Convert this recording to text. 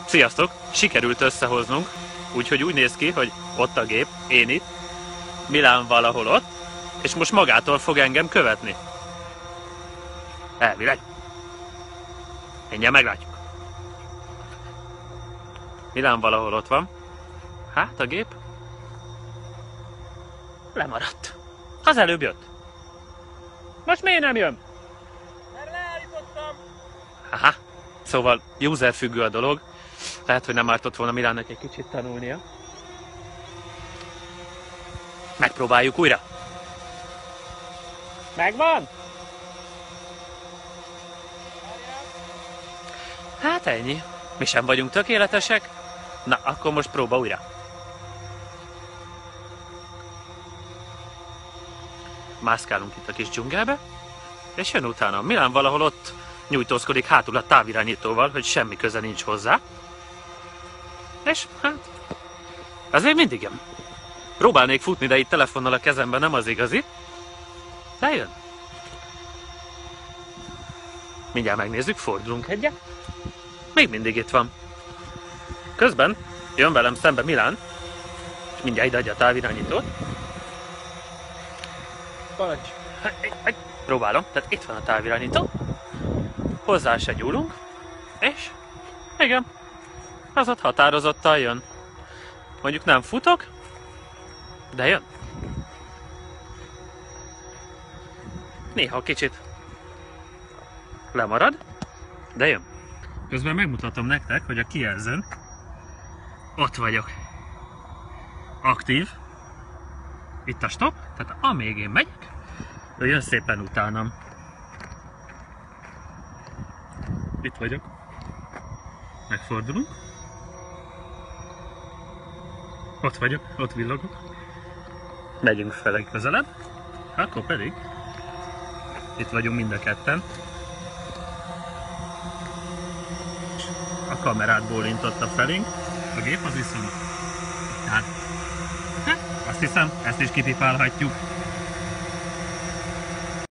Sziasztok! Sikerült összehoznunk, úgyhogy úgy néz ki, hogy ott a gép, én itt, Milán valahol ott, és most magától fog engem követni. Elvileg. Mindjárt meglátjuk. Milán valahol ott van. Hát a gép lemaradt. Az előbb jött. Most miért nem jön? Mert leállítottam. Aha. Szóval user függő a dolog. Lehet, hogy nem ártott volna Milánnak egy kicsit tanulnia. Megpróbáljuk újra. Megvan? Hát ennyi. Mi sem vagyunk tökéletesek. Na, akkor most próba újra. Mászkálunk itt a kis dzsungelbe, és jön utána. Milán valahol ott nyújtózkodik hátul a távirányítóval, hogy semmi köze nincs hozzá. És hát, ez még mindig jön. Próbálnék futni, de itt telefonnal a kezemben nem az igazi. De jön. Mindjárt megnézzük, fordulunk egyet. Még mindig itt van. Közben jön velem szembe Milán, és mindjárt ide adja a távirányítót. Parancs. Próbálom, tehát itt van a távirányító. Hozzá se nyúlunk, és igen, az ott határozottan jön. Mondjuk nem futok, de jön. Néha kicsit lemarad, de jön. Közben megmutatom nektek, hogy a kijelzőn ott vagyok. Aktív. Itt a stop, tehát amíg én megyek, ő jön szépen utánam. Itt vagyok. Megfordulunk. Ott vagyok, ott villogok. Megyünk fele közelebb. Akkor pedig itt vagyunk mind a ketten. A kamerát bólintotta felénk. A gép az viszont. Tehát, azt hiszem, ezt is kipipálhatjuk.